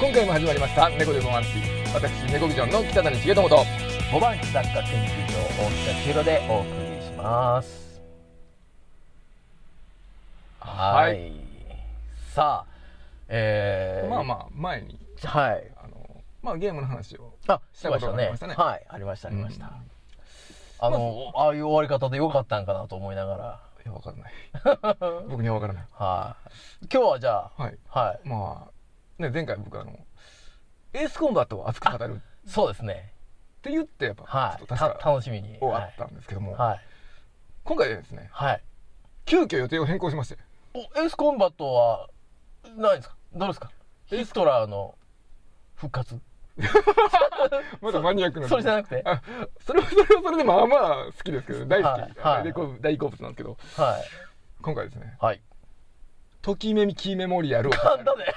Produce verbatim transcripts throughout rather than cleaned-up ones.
今回も始まりました猫でごまんち。私猫ビジョンの北谷重友とごばんち雑貨研究所大北千尋でお送りします。はい、はい、さあ、えー、 まあまあ前にはいあのまあゲームの話をあしたことがありましたね。 はい、ありましたありました、うん、あの、 まああいう終わり方でよかったんかなと思いながら。 いや、わからない僕にはわからない。 はい、今日はじゃあ、 はい、 はい、 まあね、前回僕あのエースコンバットを熱く語るそうですねって言ってやっぱ、 はい、 ちょっと確か楽しみに終わったんですけども、 はい、 今回ですね、 はい、 急遽予定を変更しまして。 おエースコンバットは何ですか、どうですか、ヒストラーの復活まだマニアックなそれじゃなくて、 あ、それはそれはそれでまあまあ好きですけど、大好き、 はい大好物大好物なんですけど、 はい、今回ですね、 はい、 ときめきメモリアルを噛んだね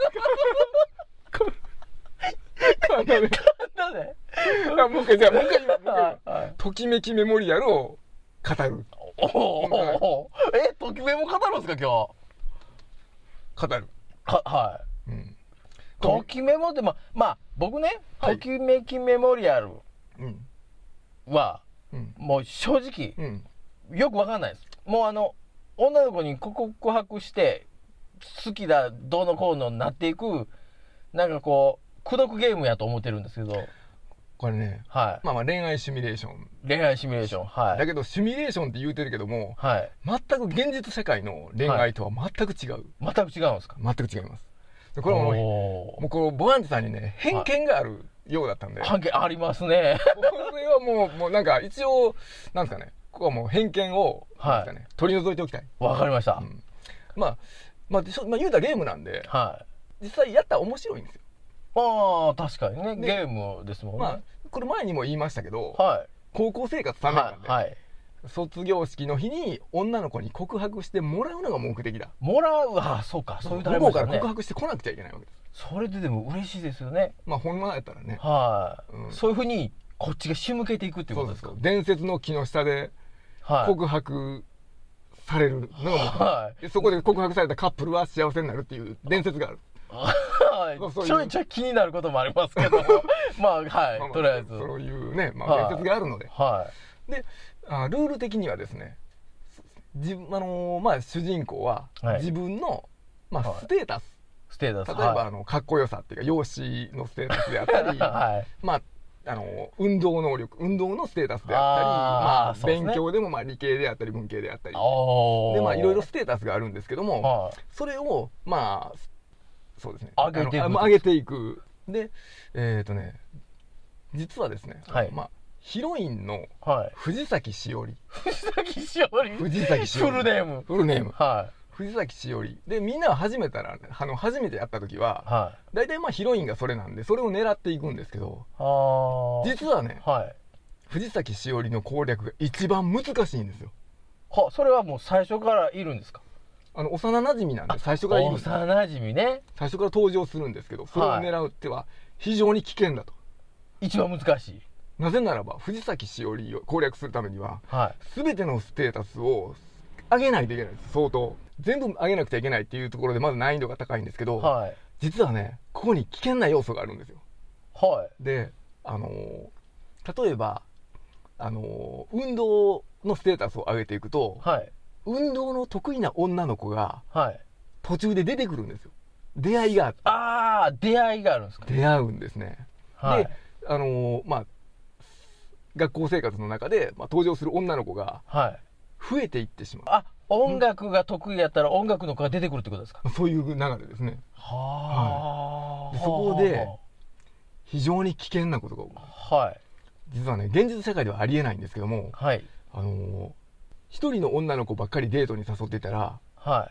噛んだね噛んだねあ、もう一回じゃあもう一回今、 はいはい、 ときめきメモリアルを語る。 おお、え、ときめも語るんですか今日。語るか、はい、うん、ときメモってままあ僕ね、はい、ときめきメモリアルは、うん、もう正直、うん、よくわかんないです。もうあの女の子に告白して好きだどうのこうのになっていくなんかこう口説くゲームやと思ってるんですけど、 これね、はい、まあまあ恋愛シミュレーション恋愛シミュレーション、はい、 だけどシミュレーションって言うてるけども、はい、全く現実世界の恋愛とは全く違う、はい、 全く違うんですか。 全く違います。これはもうもうこのボランティさんにね偏見があるようだったんで、 偏見ありますねこれはもうもうなんか一応なんですかね、ここはもう偏見を、はい、ね、取り除いておきたい。 わかりました、うん、 まあまあ、まあ、言うたらゲームなんで、はい、実際やったら面白いんですよ。 ああ確かにね、ゲームですもんね。まあこれ前にも言いましたけど、 はい、 高校生活さんねんかんで、 はいはい、 卒業式の日に女の子に告白してもらうのが目的だ。 もらう、ああそうか、そういう向こうから告白してこなくちゃいけないわけです。 それででも嬉しいですよね。 まあ本物やったらね、 はい、うん、そういうふうにこっちが仕向けていくっていうことですか。 そうです。伝説の木の下で告白されるのが目的、はい、でそこで告白されたカップルは幸せになるっていう伝説がある。 ちょいちょい気になることもありますけどまあはい、まあ、とりあえずそういうね、まあ、伝説があるので、はい、であルール的にはですね、自あのー、まあ主人公は自分の、はい、まあ、ステータス、はい、 ステータス、 例えば、はい、あのかっこよさっていうか容姿のステータスであったり、はい、まああの運動能力運動のステータスであったり、まあ、勉強でもまあ理系であったり文系であったりで、まあいろいろステータスがあるんですけども、はい、それをまあそうですね、 上げていく上げていく。でえっ、ー、とね実はですね、はい、まあヒロインの藤崎しおり、 はい、藤崎しおり藤崎しおりフルネームフルネーム、 はい、 藤崎しおりで、みんなは初めたら、ね、あの初めてやった時は、はい、大体まあヒロインがそれなんでそれを狙っていくんですけど、あ実はね、はい、藤崎しおりの攻略が一番難しいんですよ。 はそれはもう最初からいるんですか。 あの幼馴染なんで最初からいるんです。 幼馴染ね、 最初から登場するんですけど、それを狙うっては非常に危険だと、 一番難しい。 なぜならば藤崎しおりを攻略するためには、はい、全てのステータスを上げないといけないんです。相当全部上げなくちゃいけないっていうところでまず難易度が高いんですけど、はい、実はねここに危険な要素があるんですよ。はい、であのー、例えばあのー、運動のステータスを上げていくと、はい、運動の得意な女の子が途中で出てくるんですよ。出会いがあって、 ああ出会いがあるんですか。 出会うんですね、はい、であのー、まあ学校生活の中で、まあ、登場する女の子が増えていってしまう、 はい、あ音楽が得意やったら音楽の子が出てくるってことですか。 そういう流れですね。は、はい、でそこで非常に危険なことが起こる、はい、実はね現実世界ではありえないんですけども、はい、あのー一人の女の子ばっかりデートに誘っていたら、はい、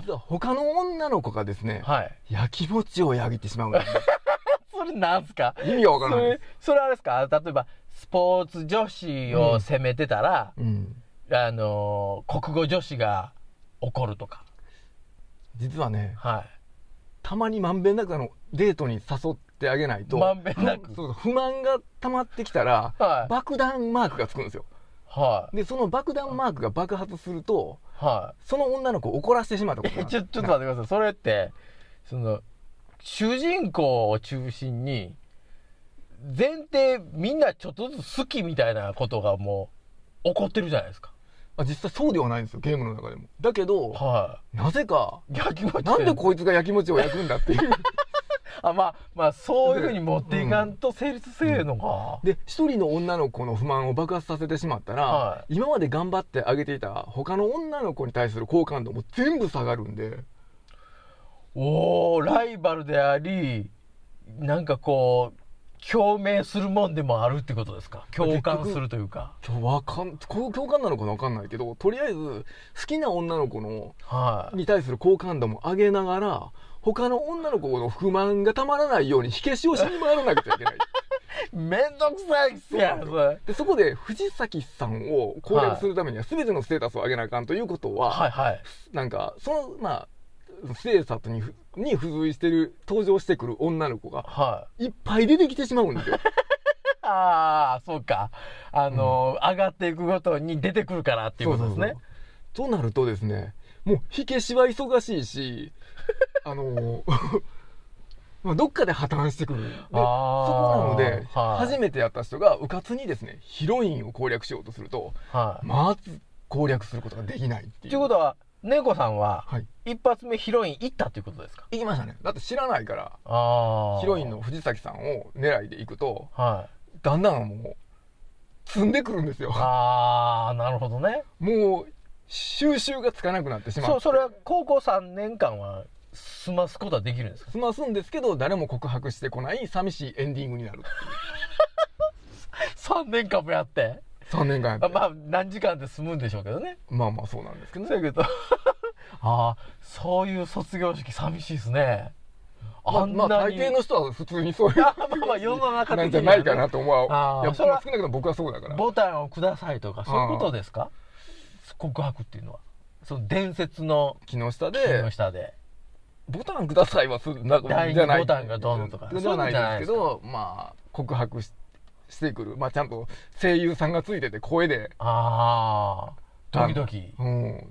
実は他の女の子がですね、はい、やきもちをやげてしまうんです、ね、 それなんすか。 意味がわからない。 それ、それあれですか、例えばスポーツ女子を責めてたら、うん、あのー、国語女子が怒るとか。実はね、はい、たまにまんべんなくあのデートに誘ってあげないとまんべんなくそう不満が溜まってきたら、はい、爆弾マークがつくんですよ。はい、でその爆弾マークが爆発すると、はい、その女の子を怒らせてしまったことなんです。 ちょちょっと待ってください。それってその主人公を中心に前提みんなちょっとずつ好きみたいなことがもう起こってるじゃないですか。 あ、実際そうではないんですよ、ゲームの中でも。だけど、 はい、なぜか焼きもちなんでこいつが焼きもちを焼くんだっていうあ、まあまあそういうふうに持っていかんと成立せえのか、 うん、で一人の女の子の不満を爆発させてしまったら、はい、今まで頑張ってあげていた他の女の子に対する好感度も全部下がるんで、 おお、ライバルでありなんかこう共鳴するもんでもあるってことですか。共感するというか、 わかん共感なのかな分かんないけど、とりあえず好きな女の子の、はい、に対する好感度も上げながら他の女の子の不満がたまらないように火消しをしに回らなくちゃいけないめんどくさいっすやん。 でそこで藤崎さんを攻略するためには全てのステータスを上げなあかんということは、はいはい、なんかそのまあステータスにに付随してる登場してくる女の子が、はい、いっぱい出てきてしまうんですよああ、そうか、あの、うん、上がっていくごとに出てくるからっていうことですね。そうそうそう。となるとですね、もう火消しは忙しいしあのまあどっかで破綻してくる。でそこなので、はい、初めてやった人がうかつにですねヒロインを攻略しようとすると、はい、まず攻略することができないっていう。 ということは猫さんは、はい、一発目ヒロイン行ったっていうことですか。 行きましたね。だって知らないから、あヒロインの藤崎さんを狙いで行くと、はい、だんだんもう積んでくるんですよ。 ああ、なるほどね。 もう収集がつかなくなってしまう。 そそれは高校さんねんかんは済ますことはできるんですか。 済ますんですけど誰も告白してこない寂しいエンディングになるっていうさんねんかんもやってさんねんかんやって、 まあ何時間で済むんでしょうけどね。 まあまあそうなんですけどね。 そういうことああ、そういう卒業式寂しいですね。 あんなに、まあ、大抵の人は普通にそういうまあまあ世の中的に、ね、 なんじゃないかなと思う。 あやっぱ少なくとも僕はそうだから。 ボタンをくださいとかそういうことですか。告白っていうのはその伝説の木の下で木の下でボタンくださいはするな第二ボタンがどうのとかじゃないですけど、まあ告白ししてくる、まあちゃんと声優さんがついてて声で、 ああドキドキ、 うん、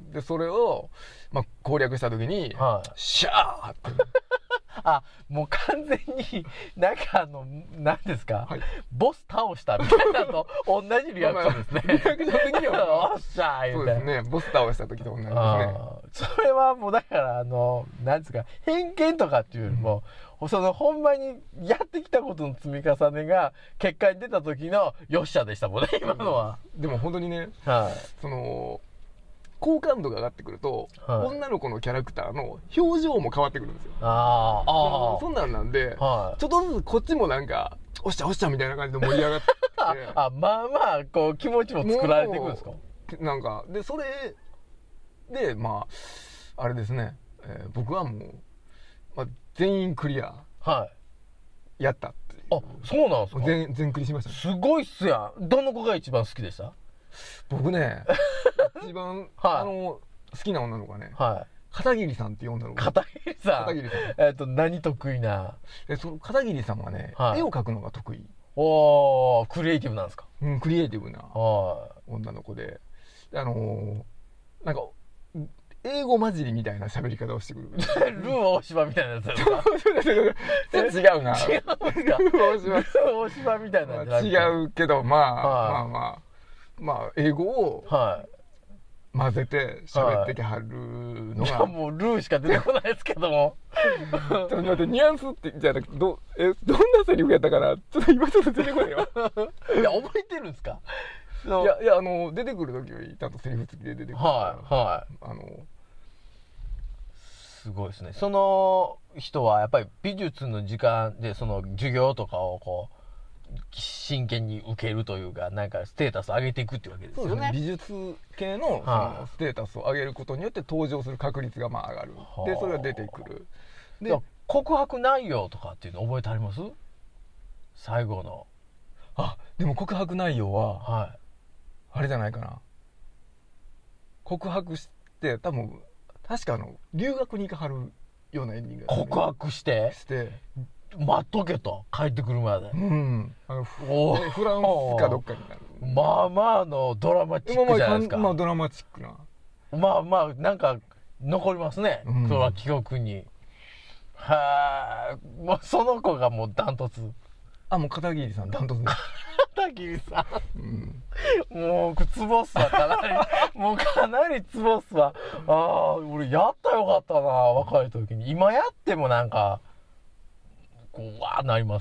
でそれを、まあ、攻略した時に、はい、シャーってあ、もう完全になんかあの何ですか、はい、ボス倒したみたいなのと同じリアクションですね。 リアクション的にはおっしゃー言うて、そうですね、ボス倒した時と同じですね。 それはもうだからあの何ですか偏見とかっていうよりも、うん、そのほんまにやってきたことの積み重ねが結果に出た時のよっしゃでしたもんね今のは。 うん、でも本当にね、はい、その好感度が上がってくると、はい、女の子のキャラクターの表情も変わってくるんですよ。ああ、そんなんなんで、はい、ちょっとずつこっちもなんかおっしゃおっしゃみたいな感じで盛り上がってあ、まあまあこう気持ちも作られていくんですか。 なんかでそれでまああれですね、えー、僕はもう、まあ、全員クリアやったっていう。 あ、そうなんですか。 全全クリしました、ね、 すごいっすやん。どの子が一番好きでした。 僕ね一番、はい、あの好きな女の子がね、はい、片桐さんっていう女の子。 片桐さん。片桐さん。えっと何得意な。 えその片桐さんはね、はい、絵を描くのが得意。 おー、クリエイティブなんですか。 うん、クリエイティブな女の子で、あのー、なんか英語混じりみたいな喋り方をしてくる。 ルー大柴みたいなやつですか。 違うな。 違うんですか。ルー大柴みたいなやつ。 違うけど、まあ、はい、まあまあまあ英語を混ぜて喋ってきはるのが、はい、 もうルーしか出てこないですけどもちょっと待って、ニュアンスってじゃなくてどえどんなセリフやったかな、ちょっと今ちょっと出てこないわ。 いや覚えてるんですか。 いやいや、あの出てくる時よりちゃんとセリフ付きで出てくる。 はいはい。あのすごいですね。その人はやっぱり美術の時間でその授業とかをこう真剣に受けるというか、なんかステータスを上げていくっていうわけですよね。そうですね。美術系 の, そのステータスを上げることによって登場する確率がまあ上がる。でそれが出てくる。 で告白内容とかっていうの覚えてあります？最後の。 あ、でも告白内容は、はい、あれじゃないかな。告白して多分確かあの留学に行かはるようなエンディング、ね、 告白してして待っとけと、帰ってくるまで。 うん、あのフランスかどっかになる。 まあまあのドラマチックじゃないですか。 まあ、まあ、ドラマチックな。 まあまあなんか残りますね、うん、それは記憶に。 はあ、もうその子がもうダントツ。 あ、もう片桐さんダントツね。 片桐さん、うん、もうツボっすわ、かなりもうかなりツボっすわ。ああ、俺やったらよかったな、若い時に。今やってもなんかこうわーなります？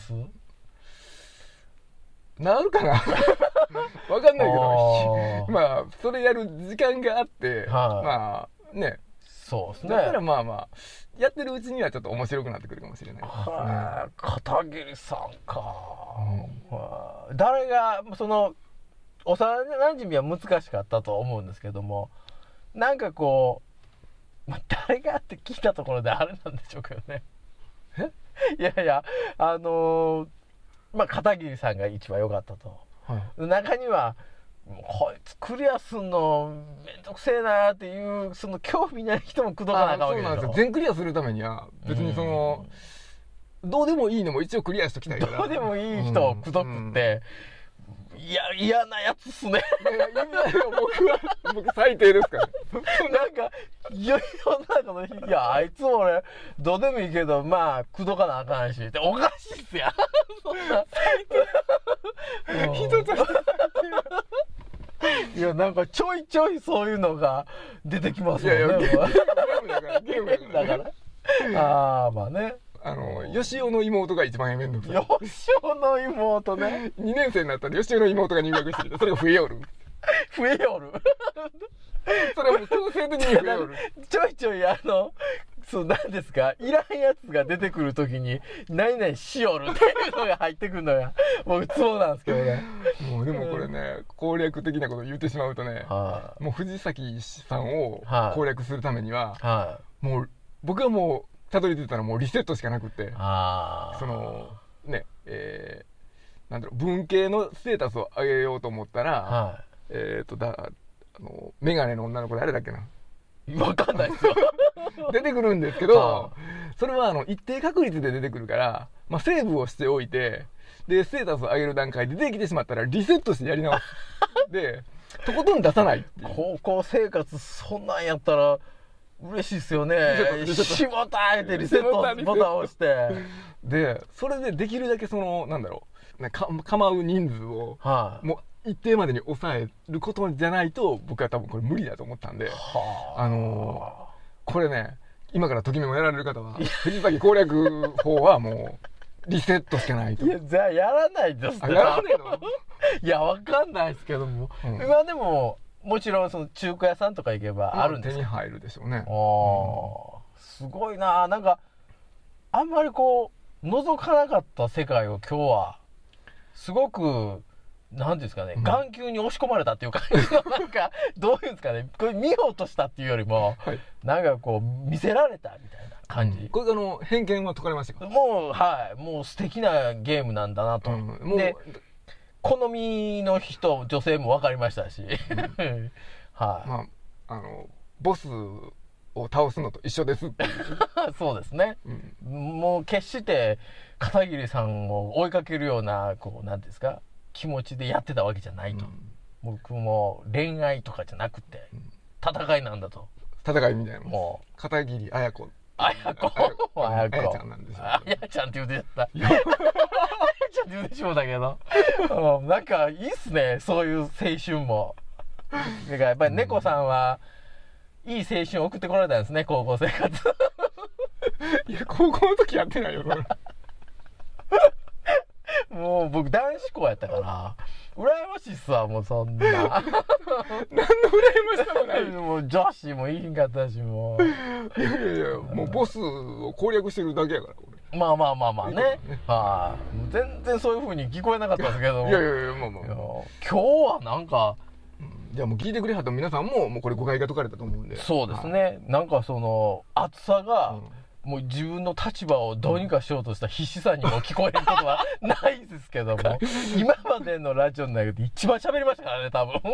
なるかなわかんないけど、まあそれやる時間があって、はあ、まあね、 そうですね。 だからまあまあやってるうちにはちょっと面白くなってくるかもしれないですね。 はあ、片桐さんか、うん、はあ、誰がその幼馴染は難しかったと思うんですけども、なんかこう、まあ、誰がって聞いたところであれなんでしょうけどね。 えいやいや、あのー、まあ片桐さんが一番良かったと、はい、中にはこいつクリアすんのめんどくせえなっていうその興味ない人も口説かなあかんわけでしょ。 そうなんですよ。全クリアするためには別にそのどうでもいいのも一応クリアしときたいから。 どうでもいい人を口説くって、うん、いや嫌なやつっすね。 いやいや僕は僕最低ですから。 なんかいや世の中のいやあいつも俺どうでもいいけどまあ口説かなあかんしっておかしいっすや。そんな最低。人としていやなんかちょいちょいそういうのが出てきますもんね。いやいやゲームだからゲームだから。ああまあね。 あの吉尾の妹が一番面倒くさい。吉尾の妹ね。 にねん生になったら吉尾の妹が入学してきてそれが増えよる。 増えよる。 それはもう強制的に増えよる。 ちょいちょいあのそうなんですか、いらんやつが出てくるときに何々しよるっていうのが入ってくるのが僕そうなんですけどね。 もうでもこれね攻略的なことを言ってしまうとね、はあ、もう藤崎さんを攻略するためには、はあ、もう僕はもうたどり着いたらもうリセットしかなくって、はあ、そのねえー、なんだろう文系のステータスを上げようと思ったら、はあ、えっとだあのメガネの女の子誰だっけな、 分かんないですよ。 出てくるんですけど、はあ、それはあの一定確率で出てくるから、まあ、セーブをしておいてでステータスを上げる段階で出てきてしまったらリセットしてやり直すでとことん出さないっていう。 高校生活そんなんやったら嬉しいですよね。しもたえてリセットボタンを押してでそれでできるだけそのなんだろう、ね、か構う人数を、はあ、もう一定までに抑えることじゃないと僕は多分これ無理だと思ったんで、はあ、あのー、これね今からときめもやられる方は藤崎攻略法はもうリセットしかないと。 いやじゃあやらないですって。 やらないのいやわかんないですけども、うん、今でももちろんその中華屋さんとか行けばあるんですか。 手に入るでしょうね。 あ、うん、すごいな。なんかあんまりこう覗かなかった世界を今日はすごくなんですかね、うん、眼球に押し込まれたっていう感じのなんかどういうんですかね、これ見ようとしたっていうよりも、はい、なんかこう見せられたみたいな感じ、うん、 これあの偏見は解かれましたか。 もうはいもう素敵なゲームなんだなと、うん、もうで好みの人女性も分かりましたし、うん、はい、 まああのボスを倒すのと一緒ですっていうそうですね、うん、もう決して片桐さんを追いかけるようなこうなんですか気持ちでやってたわけじゃないと、うん、僕も恋愛とかじゃなくて、うん、戦いなんだと。 戦いみたいなもう片桐綾子綾子綾子ちゃんなんですよ。 綾ちゃんって言うてた綾ちゃんって言うてしもうだけどなんかいいっすねそういう青春も。だからやっぱり猫さんは、うん、いい青春を送ってこられたんですね高校生活。 いや高校の時やってないよもう僕男子校やったから羨ましいっすわもうそんな何の羨ましさもないもう女子もいいんかったしもういやいやいやもうボスを攻略してるだけやから俺。まあまあまあまあね、ね、はい、全然そういう風に聞こえなかったですけどいやいやいやまあまあ今日はなんかじゃあもう聞いてくれはった皆さんももうこれ誤解が解かれたと思うんで。 そうですね、はい、なんかその熱さが、うんもう自分の立場をどうにかしようとした必死さにも聞こえることはないですけども今までのラジオの中で一番喋りましたからね多分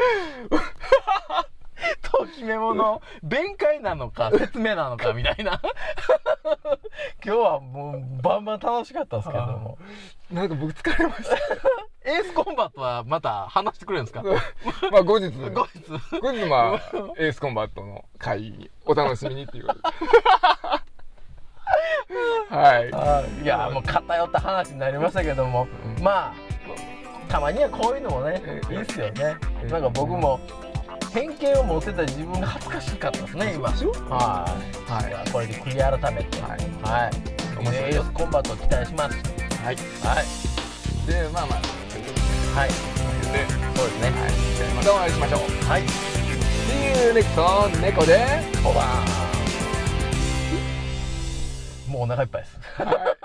ときメモの弁解なのか説明なのかみたいな今日はもうバンバン楽しかったですけどもなんか僕疲れましたエースコンバットはまた話してくれるんですかまあ後日後日後日まあエースコンバットの回お楽しみにっていうことではい。 いや、もう偏った話になりましたけども、うん、まあたまにはこういうのもね、いいっすよね。なんか僕も偏見を持ってた自分が恥ずかしかったですね、今。はい。はい。これで悔い改めて。はい。はい。エースコンバットを期待します。はい。はい。 で、まあまあ、 はい。 で、 そうですね。はい。 じゃあまたお会いしましょう。 はい。 See you next 猫でオーバー。もうお腹いっぱいです。